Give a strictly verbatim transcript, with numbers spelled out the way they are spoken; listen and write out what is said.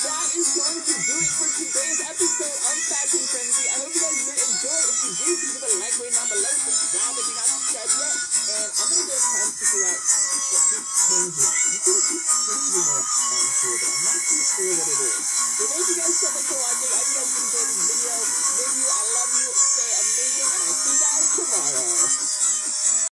that is going to do it for today's episode of Fashion Frenzy. I hope you guys did enjoy. If you did, please leave a like right down below. Subscribe if you're not subscribed yet. And I'm gonna go try and figure out what keeps changing. I'm gonna keep changing it on here, but I'm not too sure what it is. So thank you guys so much for watching. I